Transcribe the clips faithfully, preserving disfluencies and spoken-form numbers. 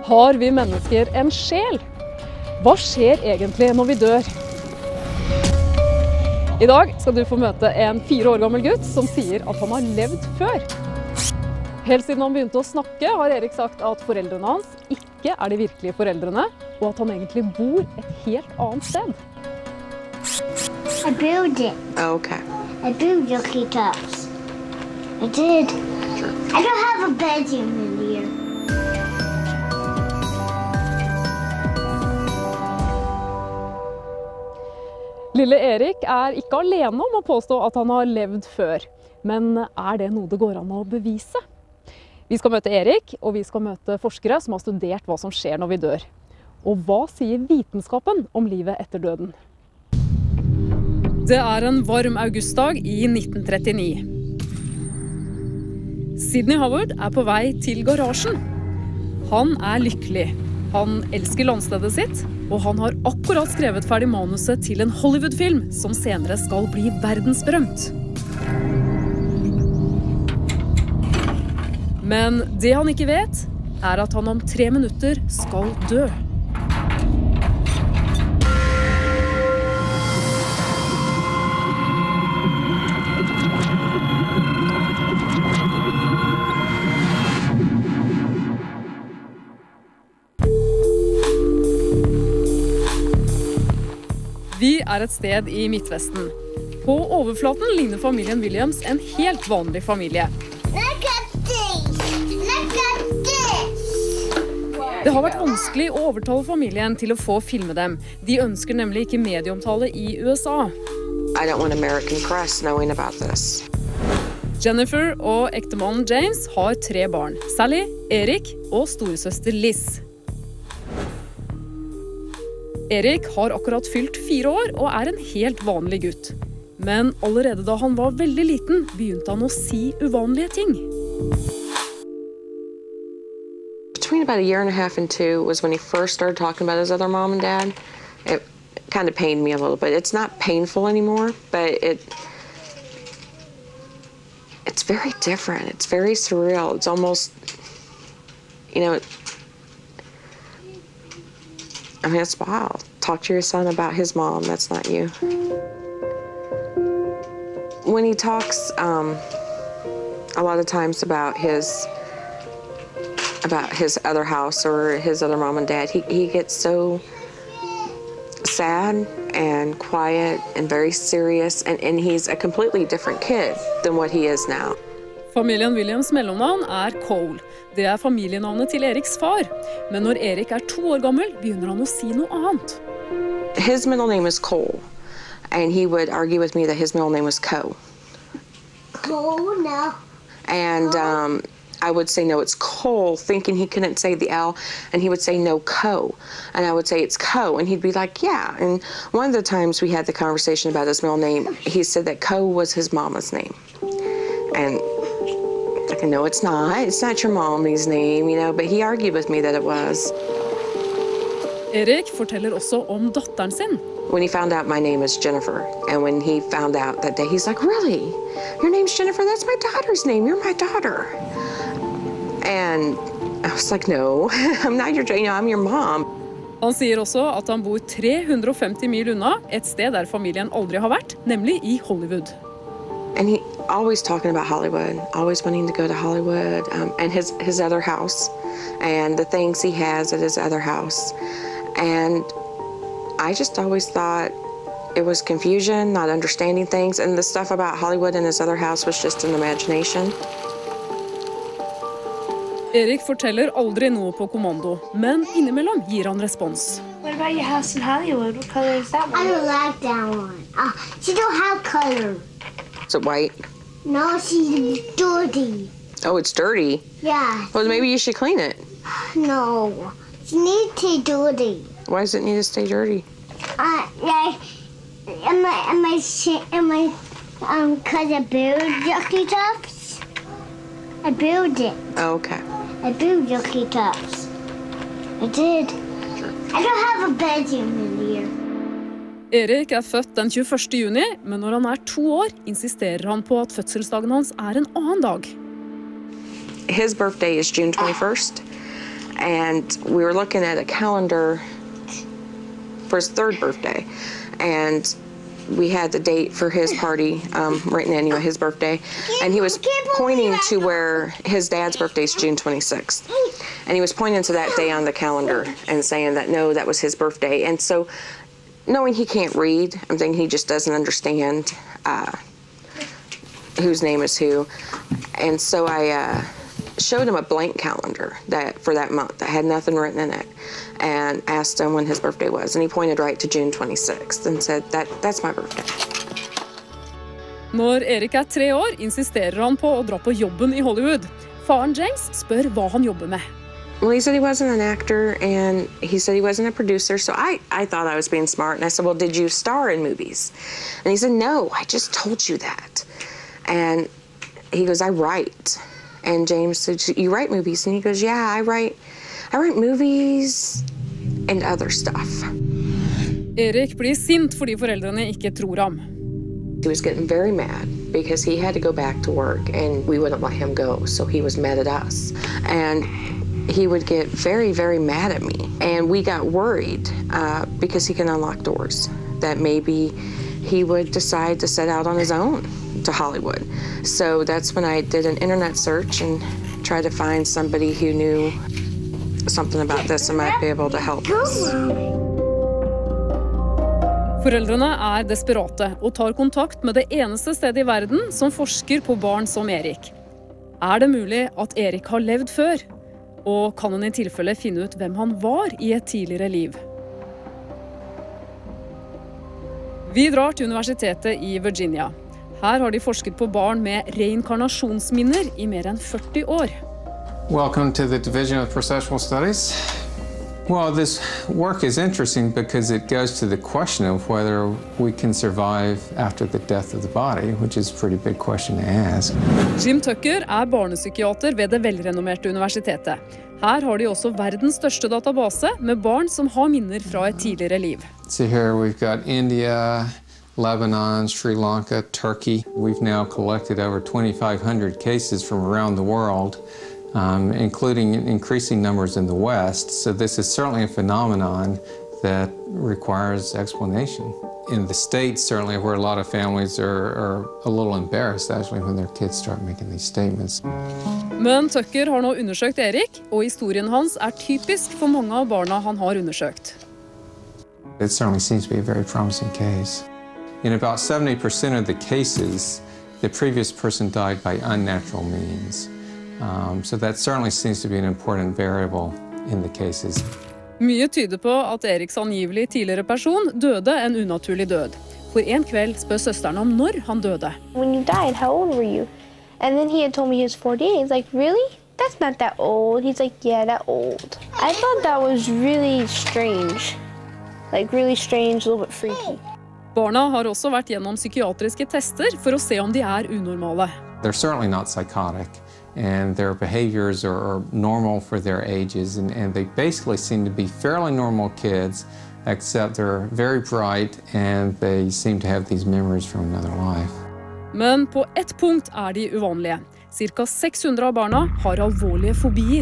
Har vi mennesker en sjel? Hva skjer egentlig når vi dør? I dag skal du få møte en fire år gammel gutt som sier at han har levd før. Helt siden han begynte å snakke har Erik sagt at foreldrene hans ikke er de virkelige foreldrene, og at han egentlig bor et helt annet sted. I built it. Oh, okay. I built Yucky Tops. I did. Sure. I don't have a bedroom in here. Lille Erik er ikke alene om å påstå at han har levd før. Men er det noe det går an å bevise? Vi skal møte Erik, og vi skal møte forskere som har studert hva som skjer når vi dør. Og hva sier vitenskapen om livet etter døden? Det er en varm augustdag i nitten trettini. Sidney Howard er på vei til garasjen. Han er lykkelig. Han elsker landstedet sitt, og han har akkurat skrevet ferdig manuset til en Hollywood-film som senere skal bli verdensberømt. Men det han ikke vet, er at han om tre minutter skal dø. Vi er et sted i Midtvesten. På overflaten ligner familien Williams en helt vanlig familie. Det har vært vanskelig å overtale familien til å få filme dem. De ønsker nemlig ikke medieomtale i U S A. I don't want American press knowing about this. Jennifer og ektemannen James har tre barn. Sally, Erik og storesøster Liz. Erik har akkurat fylt fire år og er en helt vanlig gutt. Men allerede da han var veldig liten, begynte han å si uvanlige ting. Between about a year and a half and two was when he first started talking about his other mom and dad. It kind of pained me a little bit. It's not painful anymore, but it it's very different. It's very surreal. It's almost, you know, I mean, it's wild. Talk to your son about his mom. That's not you. When he talks, um, a lot of times about his about his other house or his other mom and dad, he, he gets so sad and quiet and very serious, and, and he's a completely different kid than what he is now. Familien Williams mellomnavn er Cole. Det er familienavnet til Eriks far. Men når Erik er to år gammel, begynner han å si noe annet. His middle name is Cole, and he would argue with me that his middle name was Co. Cole, no. And um, I would say, no, it's Cole, thinking he couldn't say the L, and he would say, no, Co. And I would say, it's Co, and he'd be like, yeah. And one of the times we had the conversation about his middle name, he said that Co was his mama's name. And like, no, it's not. It's not your mommy's name, you know, but he argued with me that it was. Erik forteller også om datteren sin. When he found out my name is Jennifer, and when he found out that day, he's like, really? Your name's Jennifer? That's my daughter's name. You're my daughter. And I was like, no, I'm not your, you know, I'm your mom. Han sier også at han bor tre hundre og femti mil unna, et sted der familien aldri har vært, nemlig i Hollywood. And he always talking about Hollywood, always wanting to go to Hollywood, um, and his, his other house, and the things he has at his other house. And I just always thought it was confusion, not understanding things, and the stuff about Hollywood and his other house was just an imagination. Erik forteller aldri noe på kommando, men innimellom gir han respons. What about your house in Hollywood? What color is that one? I don't like that one. Uh, she don't have color. Is it white? No, she's dirty. Oh, it's dirty? Yeah. Well, maybe you should clean it. No, she needs to dirty. Why does it need to stay dirty? Uh, yeah. Am I, am I, am I, um, cause I built Yucky Tops? I built it. Oh, okay. I built Yucky Tops. I did. I don't have a bedroom in here. Erik er født den tjueførste juni, men når han er to år, insisterer han på at fødselsdagen hans er en annen dag. His birthday is June twenty-first, And we were looking at a calendar for his third birthday. And we had the date for his party um, written in, you know, his birthday. And he was pointing to where his dad's birthday is June twenty-sixth. And he was pointing to that day on the calendar and saying that, no, that was his birthday. And so, knowing he can't read, I'm thinking he just doesn't understand uh, whose name is who. And so I uh, showed him a blank calendar that for that month that had nothing written in it, and asked him when his birthday was. And he pointed right to June twenty-sixth and said, that, that's my birthday. Når Erik er tre år, insisterer han på å dra på jobben i Hollywood. Faren James spør hva han jobber med. Well, he said he wasn't an actor, and he said he wasn't a producer, so I, I thought I was being smart, and I said, well, did you star in movies? And he said, no, I just told you that. And he goes, I write. And James said, you write movies? And he goes, yeah, I write, I write movies and other stuff. Erik blir sint fordi foreldrene ikke tror ham. He was getting very mad because he had to go back to work, and we wouldn't let him go, so he was mad at us. And he would get very, very mad at me. And we got worried uh, because he can unlock doors, that maybe he would decide to set out on his own to Hollywood. So that's when I did an internet search and tried to find somebody who knew something about this and might be able to help us. Foreldrene er desperate og tar kontakt med det eneste stedet i verden som forsker på barn som Erik. Er det mulig at Erik har levd før? Og kan han i tilfelle finne ut hvem han var i et tidligere liv? Vi drar til universitetet i Virginia. Her har de forsket på barn med reinkarnasjonsminner i mer enn førti år. Welcome to the Division of Processual Studies. Well, this work is interesting because it goes to the question of whether we can survive after the death of the body, which is a pretty big question to ask. Jim Tucker er barnepsykiater ved det velrenommerte universitetet. Her har de også verdens største database med barn som har minner fra et tidligere liv. So here we've got India, Lebanon, Sri Lanka, Turkey. We've now collected over twenty-five hundred cases from around the world, um, including increasing numbers in the West. So this is certainly a phenomenon that requires explanation. In the States, certainly, where a lot of families are, are a little embarrassed, actually, when their kids start making these statements. Men Tucker har nå undersøkt Erik, og historien hans er typisk for mange av barna han har undersøkt. It certainly seems to be a very promising case. In about seventy percent of the cases, the previous person died by unnatural means. Um, so that certainly seems to be an important variable in the cases. Mye tyder på at Eriks angivelig tidligere person døde en unaturlig død. For en kveld spør søsteren om når han døde. When you died, how old were you? And then he had told me he was forty-eight. He's like, really? That's not that old. He's like, yeah, that old. I thought that was really strange. Like really strange, a little bit freaky. Barna har også vært gjennom psykiatriske tester for å se om de er unormale. They're certainly not psychotic, and their behaviors are, are normal for their ages, and, and they basically seem to be fairly normal kids, except they're very bright and they seem to have these memories from another life. Men på ett punkt er de uvanlige. Cirka seks hundre av barna har alvorlige fobier.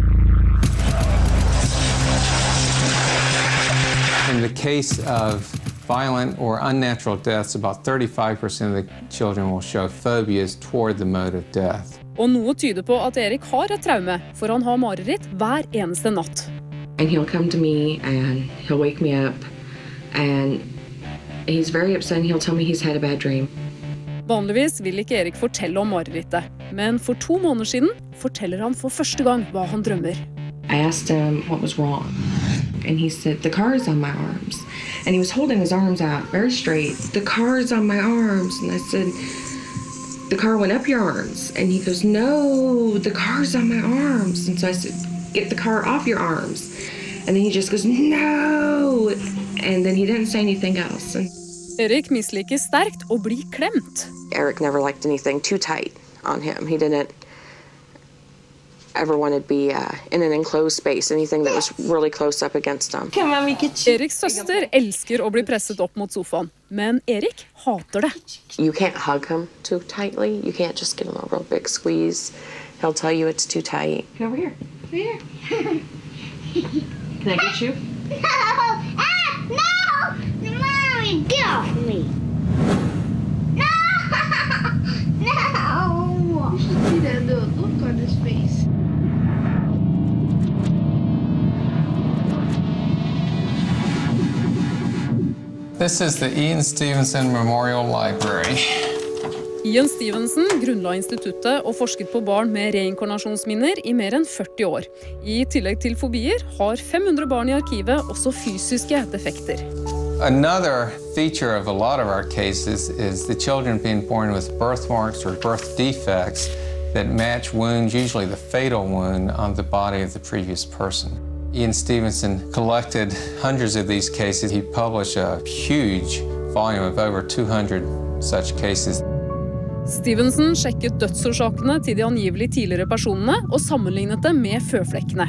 In the case of violent or unnatural deaths, about thirty-five percent of the children will show phobias toward the mode of death. Og noe tyder på at Erik har et traume, for han har mareritt hver eneste natt. And he'll come to me and he'll wake me up, and he's very upset and he'll tell me he's had a bad dream. Vanligvis vil ikke Erik fortelle om marerittet, men for to måneder siden forteller han for første gang hva han drømmer. I asked him what was wrong, and he said, the car is on my arms. And he was holding his arms out very straight. The car is on my arms. And I said, the car went up your arms. And he goes, no, the car's on my arms. And so I said, get the car off your arms. And then he just goes, no. And then he didn't say anything else. And Erik misliker sterkt å bli klemt. Eric never liked anything too tight on him. He didn't ever wanted to be uh, in an enclosed space, anything that was really close up against him. Eriks søster elsker å bli presset opp mot sofaen, men Erik hater det. You can't hug him too tightly. You can't just give him a real big squeeze. He'll tell you it's too tight. Over here. Over here. Can I get you? No! Ah! No! Mommy, get off me! No! No! You should see that little look on his face. This is the Ian Stevenson Memorial Library. Ian Stevenson grunnla instituttet og forsket på barn med reinkarnasjonsminner i mer enn førti år. I tillegg til fobier har fem hundre barn i arkivet også fysiske defekter. Another feature of a lot of our cases is the children being born with birthmarks or birth defects that match wounds, usually the fatal wound, on the body of the previous person. Ian Stevenson collected hundreds of these cases. He published a huge volume of over two hundred such cases. Stevenson sjekket dødsårsakene til de angivelig tidligere personene og sammenlignet dem med føflekkene.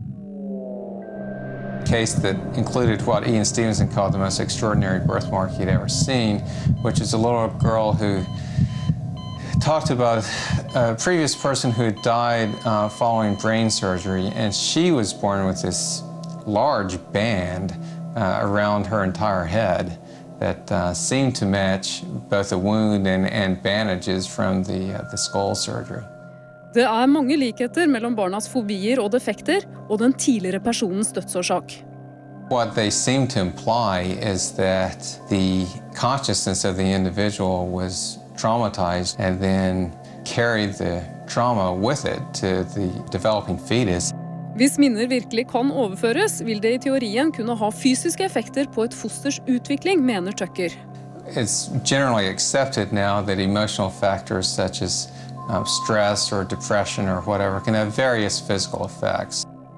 A case that included what Ian Stevenson called the most extraordinary birthmark he'd ever seen, which is a little girl who talked about a previous person who had died uh, following brain surgery, and she was born with this large band uh, around her entire head that uh, seemed to match both a wound and, and bandages from the, uh, the skull surgery. Det er mange likheter mellom barnas fobier og defekter og den tidligere personens dødsårsak. What they seem to imply is that the consciousness of the individual was traumatized and then carried the trauma with it to the developing fetus. Hvis minner virkelig kan overføres, vil det i teorien kunne ha fysiske effekter på et fosters utvikling, mener Tucker. It's generally accepted now that emotional factors such as um, stress or depression or whatever can have various physical effects.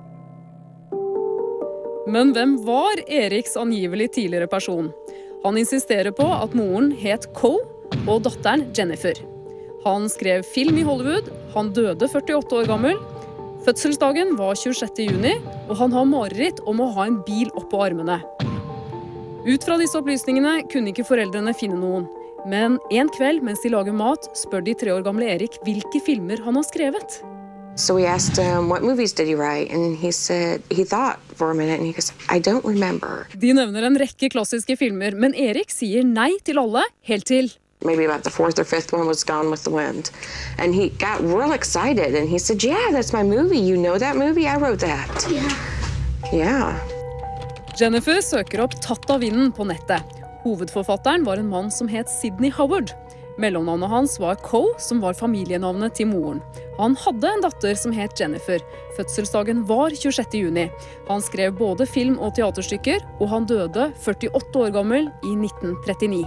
Men hvem var Eriks angivelig tidligere person? Han insisterer på at moren het Coe og datteren Jennifer. Han skrev film i Hollywood, han døde førtiåtte år gammel. Fødselsdagen var tjuesjette juni, og han har mareritt om å ha en bil oppå armene. Ut fra disse opplysningene kunne ikke foreldrene finne noen. Men en kveld mens de lager mat, spør de tre år gamle Erik hvilke filmer han har skrevet. So we asked him, what movies did he write? And he said, he thought for a minute, and he goes, I don't remember. De nevner en rekke klassiske filmer, men Erik sier nei til alle, helt til Maybe about the fourth or fifth one was Gone with the Wind. And he got real excited, and he said, yeah, that's my movie. You know that movie? I wrote that. Yeah. Yeah. Jennifer søker opp Tatt av vinden på nettet. Hovedforfatteren var en mann som het Sidney Howard. Mellomnavnet hans var Coe, som var familienavnet til moren. Han hadde en datter som het Jennifer. Fødselsdagen var tjuesjette juni. Han skrev både film- og teaterstykker, og han døde førtiåtte år gammel i nitten trettini.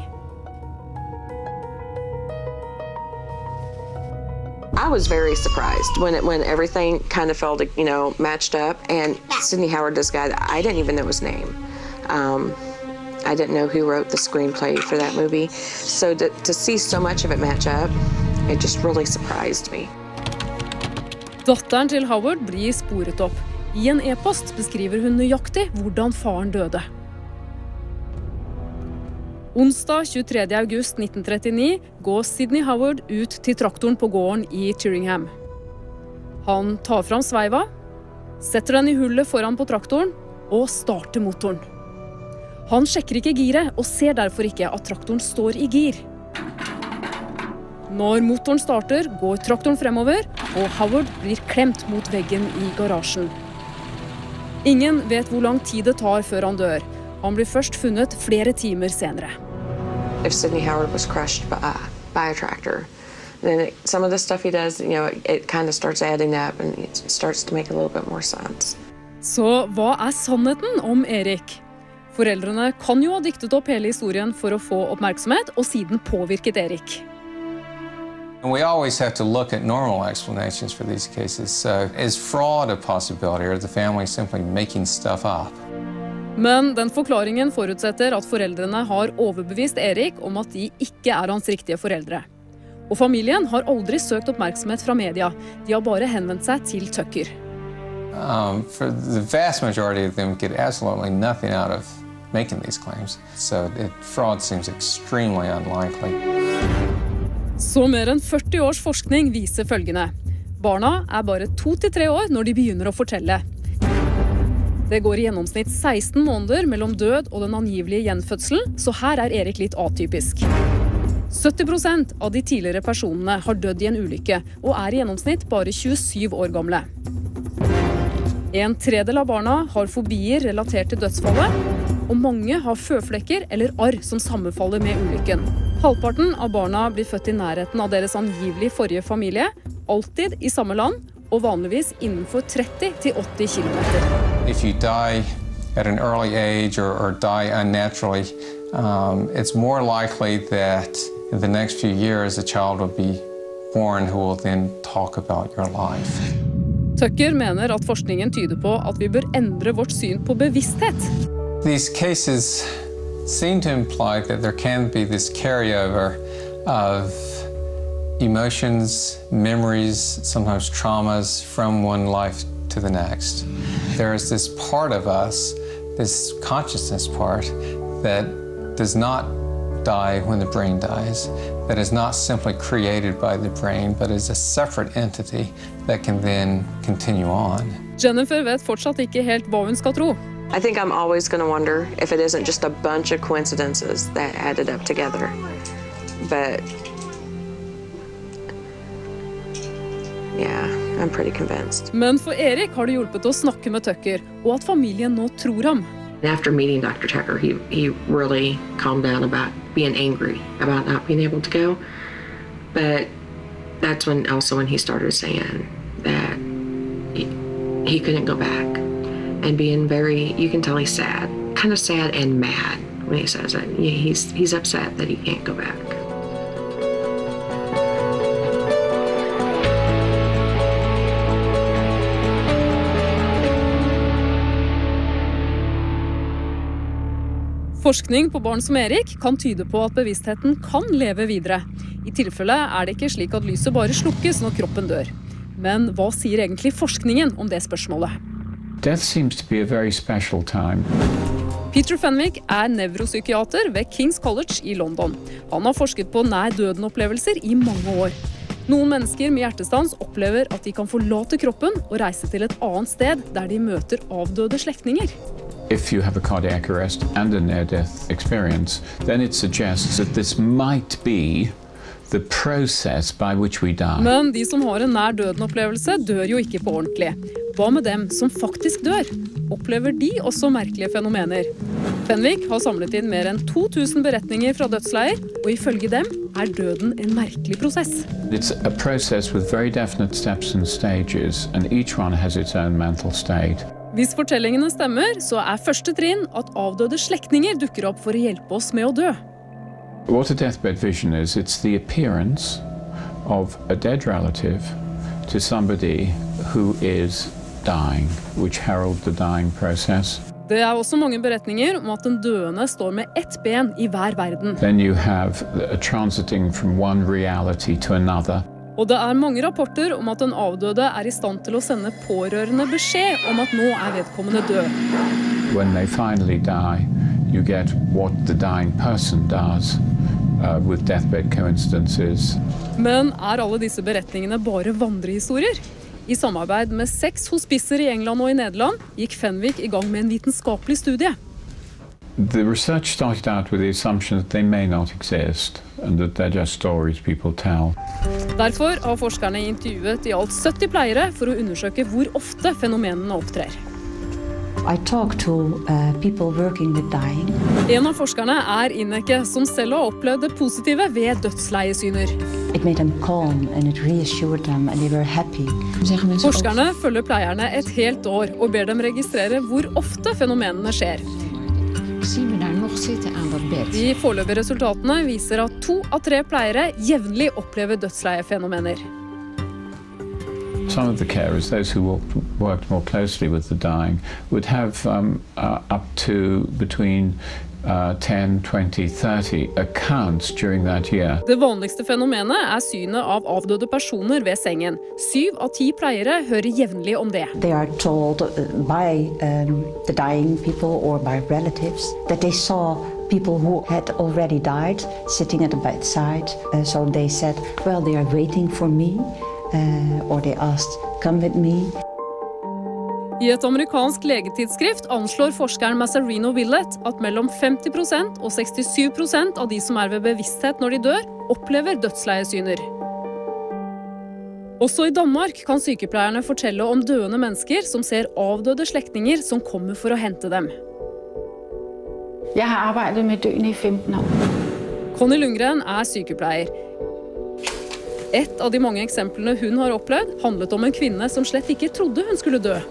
I was very surprised when it, when everything kind of felt, you know, matched up. And Sidney Howard, this guy, I didn't even know his name. Um, I didn't know who wrote the screenplay for that movie. So to, to see so much of it match up, it just really surprised me. Datteren til Howard blir sporet opp. I en e-post beskriver hun nøyaktig hvordan faren døde. Onsdag tjuetredje august nitten trettini går Sidney Howard ut til traktoren på gården i Tyringham. Han tar fram sveiva, setter den i hullet foran på traktoren og starter motoren. Han sjekker ikke giret og ser derfor ikke at traktoren står i gir. Når motoren starter, går traktoren fremover, og Howard blir klemt mot veggen i garasjen. Ingen vet hvor lang tid det tar før han dør. Han blir først funnet flere timer senere. If Sidney Howard was crushed by, uh, by a tractor, then it, some of the stuff he does, you know, it, it kind of starts adding up and it starts to make a little bit more sense. Så hva er sannheten om Erik? Foreldrene kan jo ha diktet opp hele historien for å få oppmerksomhet, og siden påvirket Erik. And we always have to look at normal explanations for these cases. So is fraud a possibility, or is the family simply making stuff up? Men den forklaringen forutsetter at foreldrene har overbevist Erik om at de ikke er hans riktige foreldre. Og familien har aldri søkt oppmerksomhet fra media. De har bare henvendt seg til Tucker. Um, for the vast majority of them get absolutely nothing out of making these claims. So it, fraud seems extremely unlikely. Så mer enn førti års forskning viser følgende. Barna er bare to til tre år når de begynner å fortelle. Det går i gjennomsnitt seksten måneder mellom død og den angivelige gjenfødselen, så her er Erik litt atypisk. sytti prosent av de tidligere personene har dødd i en ulykke, og er i gjennomsnitt bare tjuesyv år gamle. En tredel av barna har fobier relatert til dødsfallet, og mange har føflekker eller arr som sammenfaller med ulykken. Halvparten av barna blir født i nærheten av deres angivelig forrige familie, alltid i samme land, og vanligvis innenfor tretti til åtti kilometer. If you die at an early age or, or die unnaturally, um, it's more likely that in the next few years a child will be born who will then talk about your life. Tucker mener at forskningen tyder på at vi bør endre vårt syn på bevissthet. These cases seem to imply that there can be this carryover of emotions, memories, sometimes traumas from one life to the next. There is this part of us, this consciousness part, that does not die when the brain dies, that is not simply created by the brain, but is a separate entity that can then continue on. Jennifer vet fortsatt ikke helt hva hun skal tro. I think I'm always going to wonder if it isn't just a bunch of coincidences that added up together. But yeah, I'm pretty convinced. Men for Erik har det hjulpet å snakke med Tucker, og at familien nå tror ham. After meeting Doctor Tucker, he, he really calmed down about being angry about not being able to go. But that's when also when he started saying that he, he couldn't go back. And being very, you can tell he's sad, kind of sad and mad when he says it. He's, he's upset that he can't go back. Forskning på barn som Erik kan tyde på at bevisstheten kan leve videre. I tilfelle er det ikke slik at lyset bare slukkes når kroppen dør. Men hva sier egentlig forskningen om det spørsmålet? Death seems to be a very special time. Peter Fenwick er nevropsykiater ved King's College i London. Han har forsket på nær-døden-opplevelser i mange år. Noen mennesker med hjertestans opplever at de kan forlate kroppen og reise til et annet sted der de møter avdøde slektninger. If you have a cardiac arrest and a near-death experience, then it suggests that this might be the process by which we die. Men de som har en nær-døden-opplevelse dør jo ikke på ordentlig. Hva med dem som faktisk dør? Opplever de også merkelige fenomener? Fenwick har samlet inn mer enn to tusen beretninger fra dødsleier, og ifølge dem er døden en merkelig prosess. It's a process with very definite steps and stages, and each one has its own mental state. Hvis fortellingene stemmer, så er første trinn at avdøde slektninger dukker opp for å hjelpe oss med å dø. What a deathbed vision is, it's the appearance of a dead relative to somebody who is dying, which herald the dying process. Det er også mange beretninger om at den døende står med ett ben i hver verden. Then you have a transiting from one reality to another. Og det er mange rapporter om at den avdøde er i stand til å sende pårørende beskjed om at nå er vedkommende død. When they finally die, you get what the dying person does uh, with deathbed coincidences. Men er alle disse beretningene bare vandrehistorier? I samarbeid med seks hospicer i England og i Nederland gikk Fenwick i gang med en vitenskapelig studie. The research started out with the assumption that they may not exist and that they're just stories people tell. Derfor har forskerne intervjuet i alt sytti pleiere for å undersøke hvor ofte fenomenene opptrer. I talk to uh, people working with dying. En av forskerne er Ineke, som selv har opplevd det positive ved dødsleiesyner. It made them calm and it reassured them and they were happy. Forskerne følger pleierne et helt år og ber dem registrere hvor ofte fenomenene skjer. Zien we daar nog zitten aan dat bed? De foreløpige resultatene viser at to av tre pleiere jevnlig opplever dødsleiefenomener. Some of the carers, those who worked, worked more closely with the dying, would have um, uh, up to between uh, ten, twenty, thirty accounts during that year. Det vanligste fenomenet er synet av avdøde personer ved sengen. Syv av ti pleiere hører jevnlig om det. They are told by um, the dying people or by relatives that they saw people who had already died sitting at the bedside. Uh, so they said, well, they are waiting for me. Uh, or they asked, come with me. I et amerikansk legetidsskrift anslår forskeren Massarino Willett at mellom femti prosent og sekstisju prosent av de som er ved bevissthet når de dør, opplever dødsleiesyner. Også i Danmark kan sykepleierne fortelle om døende mennesker som ser avdøde slektninger som kommer for å hente dem. Jeg har arbeidet med døende i femten år. Conny Lundgren er sykepleier. Et av de mange eksemplene hun har opplevd handlet om en kvinne som slett ikke trodde hun skulle dø.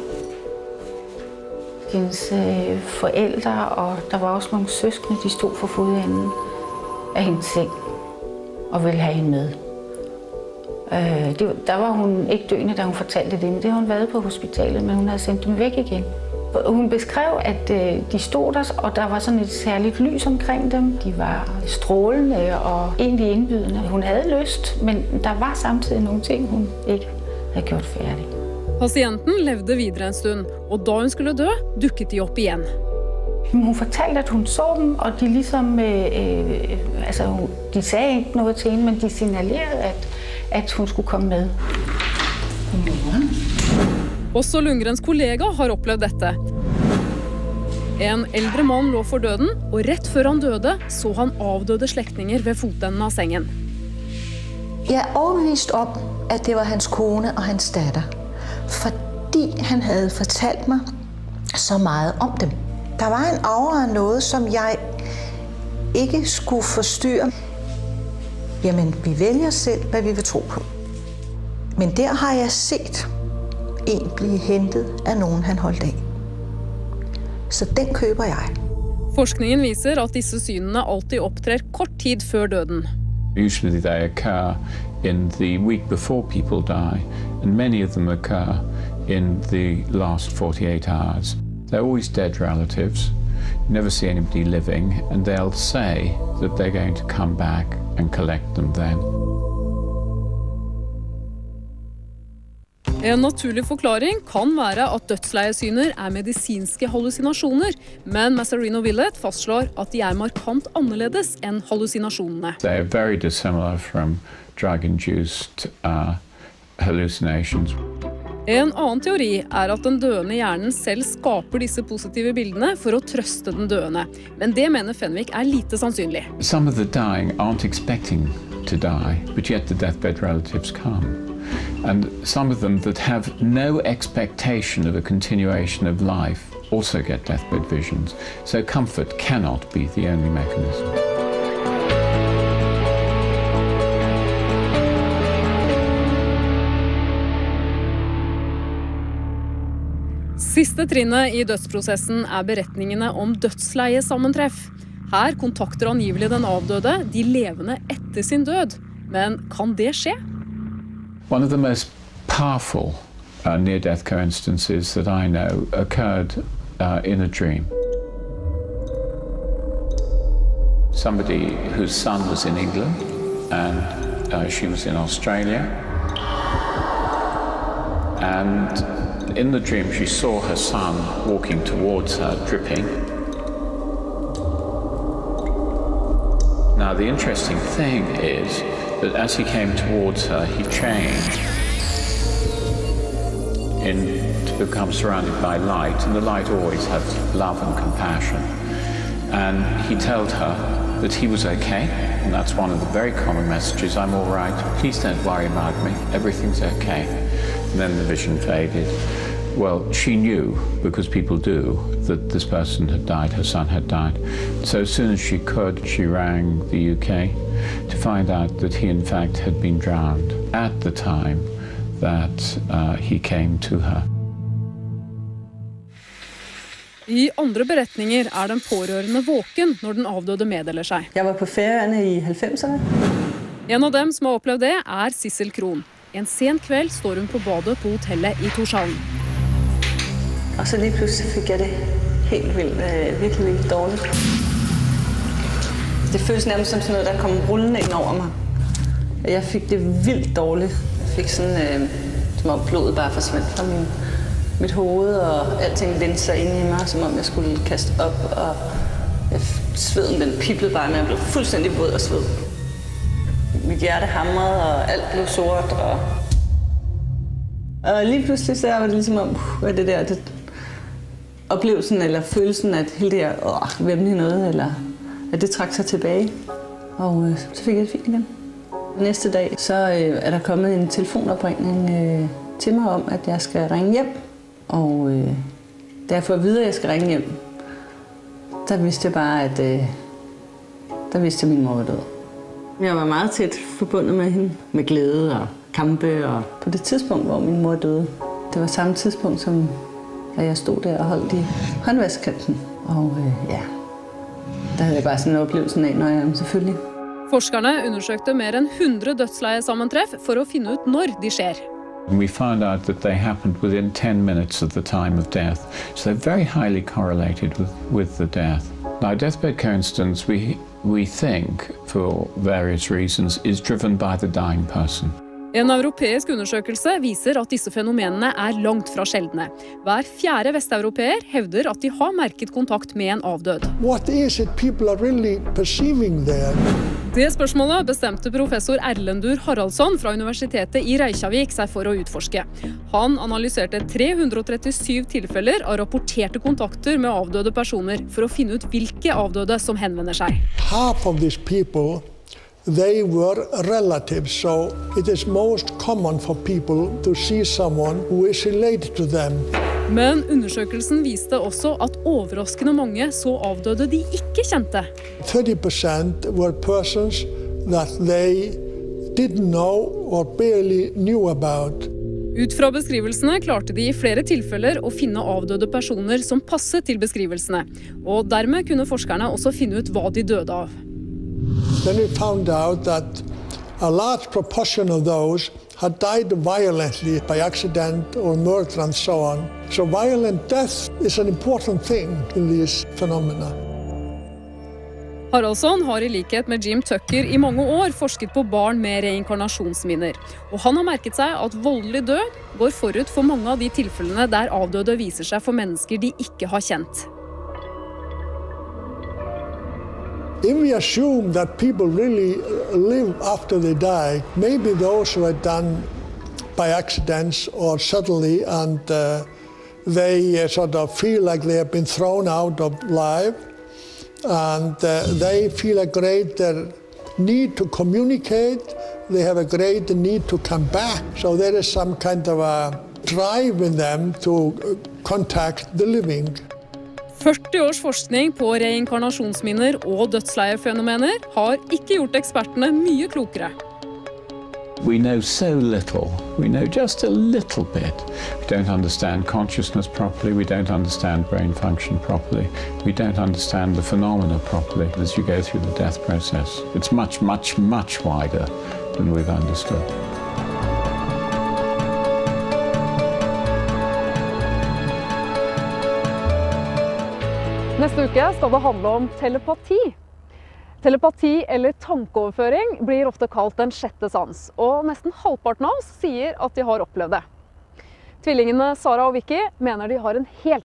Hendes forældre, og der var også nogle søskende, de stod for fodenden af hendes seng og ville have hende med. Det, der var hun ikke døende, da hun fortalte det, men det har hun været på hospitalet, men hun havde sendt dem væk igen. Hun beskrev, at de stod der, og der var sådan et særligt lys omkring dem. De var strålende og egentlig indbydende. Hun havde lyst, men der var samtidig nogle ting, hun ikke havde gjort færdig. Pasienten levde videre en stund, og da hun skulle dø, dukket de opp igjen. Hun fortalte, at hun så dem, og de ligesom, øh, altså, de sagde ikke noget til hende, men de signalerede, at, at hun skulle komme med. Også Lundgrens kollega har opplevd dette. En eldre mann lå for døden, og rett før han døde, så han avdøde slektninger ved fotenden av sengen. Jeg er overbevist om, at det var hans kone og hans datter. Fordi han havde fortalt mig så meget om dem. Der var en aura af noget, som jeg ikke skulle forstyrre. Jamen, vi vælger selv, hvad vi vil tro på. Men der har jeg set en blive hentet af nogen, han holdt af. Så den køber jeg. Forskningen viser at disse synene alltid opptrer kort tid før døden. Usually they occur in the week before people die, and many of them occur in the last forty-eight hours. They're always dead relatives. You never see anybody living, and they'll say that they're going to come back and collect them then. En naturlig forklaring kan være at dødsleiesyner er medisinske hallusinasjoner, men Massarino Willett fastslår at de er markant annerledes enn hallusinasjonene. They are very dissimilar from drug-induced uh, hallucinations. En annen teori er at den døende hjernen selv skaper disse positive bildene for å trøste den døende, men det mener Fenwick er lite sannsynlig. Some of the dying aren't expecting to die, but yet the deathbed relatives come. And some of them that have no expectation of a continuation of life also get deathbed visions. So comfort cannot be the only mechanism. Siste trinnet i dødsprosessen er beretningene om dødsleiesammentreff. Her kontakter angivelig den avdøde de levende etter sin død. Men kan det skje? One of the most powerful uh, near-death coincidences that I know occurred uh, in a dream. Somebody whose son was in England and uh, she was in Australia. And in the dream she saw her son walking towards her, dripping. Now the interesting thing is that as he came towards her, he changed in, to become surrounded by light, and the light always has love and compassion. And he told her that he was okay, and that's one of the very common messages, I'm all right, please don't worry about me, everything's okay. And then the vision faded. Well, she knew, because people do, that this person had died, her son had died. So as soon as she could, she rang the U K to find out that he in fact had been drowned at the time that uh, he came to her. I andre beretninger er den pårørende våken når den avdøde meddeler seg. Jeg var på Færøerne i halvfemserne. En av dem som har opplevd det er Sissel Kron. En sen kveld står hun på badet på hotellet i Torshavn. Og så lige pludselig fik jeg det helt vildt, øh, virkelig, virkelig dårligt. Det føles nærmest som sådan noget, der kom rullende ind over mig. Jeg fik det vildt dårligt. Jeg fik sådan, øh, som om blodet bare forsvandt fra min, mit hoved, og alting vendte sig ind i mig, som om jeg skulle kaste op, og jeg, sveden den piblede bare, men jeg blev fuldstændig våd og sved. Mit hjerte hamrede, og alt blev sort, og Og lige pludselig så var det ligesom om, uh, det der, det, oplevelsen eller følelsen, at hele det her, åh, vemmelige noget, eller at det trak sig tilbage. Og øh, så fik jeg det fint igen. Næste dag, så øh, er der kommet en telefonopringning øh, til mig om, at jeg skal ringe hjem. Og øh, da jeg får at vide, at jeg skal ringe hjem, der vidste jeg bare, at øh, der vidste jeg, at min mor var død. Jeg var meget tæt forbundet med hende, med glæde og kampe. Og på det tidspunkt, hvor min mor døde, det var samme tidspunkt, som da jeg stod der og holdt i håndvaskkanten. Og øh, ja, der havde jeg bare sådan en oplevelse af, når jeg selvfølgelig. Forskerne undersøkte mer enn hundre dødsleiesammentreff for å finne ut når de skjer. We found out that they happened within ten minutes of the time of death, so they're very highly correlated with, with the death. Now, deathbed coincidence, we, we think, for various reasons, is driven by the dying person. En europeisk undersøkelse viser at disse fenomenene er langt fra sjeldne. Hver fjerde vesteuropeer hevder at de har merket kontakt med en avdød. What is it people are really perceiving there? Det spørsmålet bestemte professor Erlendur Haraldsson fra Universitetet i Reykjavik seg for å utforske. Han analyserte tre hundre og trettisju tilfeller av rapporterte kontakter med avdøde personer for å finne ut hvilke avdøde som henvender seg. Half of these people, they were relatives, so it is most common for people to see someone who is related to them. Men undersøkelsen viste også at overraskende mange så avdøde de ikke kjente. thirty percent were persons that they didn't know or barely knew about. Ut fra beskrivelsene klarte de i flere tilfeller å finne avdøde personer som passet til beskrivelsene, og dermed kunne forskerne også finne ut hva de døde av. Then we found out that a large proportion of those had died violently by accident or murder and so on. So violent death is an important thing in these phenomena. Haraldsson har i likhet med Jim Tucker i mange år forsket på barn med reinkarnasjonsminner. Og han har merket seg at voldelig død går forut for mange av de tilfellene der avdøde viser seg for mennesker de ikke har kjent. If we assume that people really live after they die, maybe those who are done by accidents or suddenly and uh, they uh, sort of feel like they have been thrown out of life and uh, they feel a great uh, need to communicate, they have a great need to come back. So there is some kind of a drive in them to contact the living. førti års forskning på reinkarnasjonsminner og dødsleiefenomener har ikke gjort ekspertene mye klokere. We know so little. We know just a little bit. We don't understand consciousness properly. We don't understand brain function properly. We don't understand the phenomena properly as you go through the death process. It's much, much, much wider than we've understood. Neste uke skal det handle om telepati. Telepati eller tankeoverføring blir ofte kalt den sjette sans, og nesten halvparten av oss sier at de har opplevd det. Tvillingene Sara og Vicky mener de har en helt